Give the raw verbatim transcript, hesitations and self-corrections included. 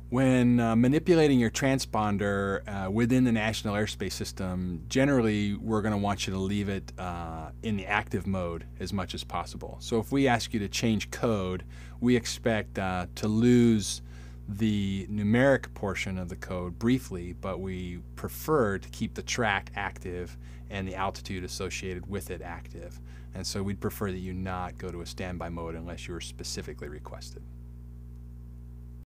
When uh, manipulating your transponder uh, within the National Airspace System, generally we're going to want you to leave it uh, in the active mode as much as possible. So if we ask you to change code, we expect uh, to lose the numeric portion of the code briefly, but we prefer to keep the track active and the altitude associated with it active. And so we'd prefer that you not go to a standby mode unless you were specifically requested.